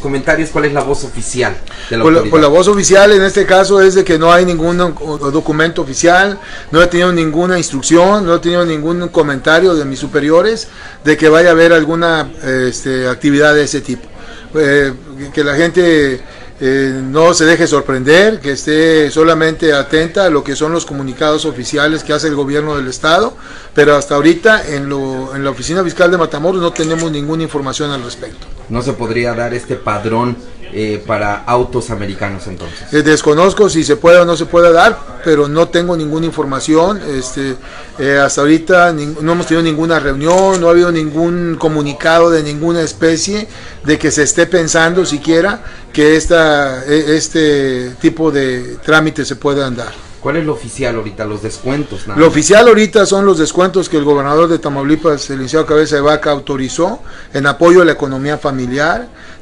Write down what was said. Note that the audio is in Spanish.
comentarios, ¿cuál es la voz oficial de la autoridad? Pues la voz oficial en este caso es de que no hay ningún documento oficial, no he tenido ninguna instrucción, no he tenido ningún comentario de mis superiores de que vaya a haber alguna actividad de ese tipo. Que la gente no se deje sorprender, que esté solamente atenta a lo que son los comunicados oficiales que hace el gobierno del estado, pero hasta ahorita en la oficina fiscal de Matamoros no tenemos ninguna información al respecto. ¿No se podría dar este padrón para autos americanos entonces? Desconozco si se puede o no se puede dar, pero no tengo ninguna información. Hasta ahorita no hemos tenido ninguna reunión, no ha habido ningún comunicado de ninguna especie de que se esté pensando siquiera que este tipo de trámites se puedan dar. ¿Cuál es lo oficial ahorita? Los descuentos. Lo oficial ahorita son los descuentos que el gobernador de Tamaulipas, el licenciado Cabeza de Vaca, autorizó en apoyo a la economía familiar.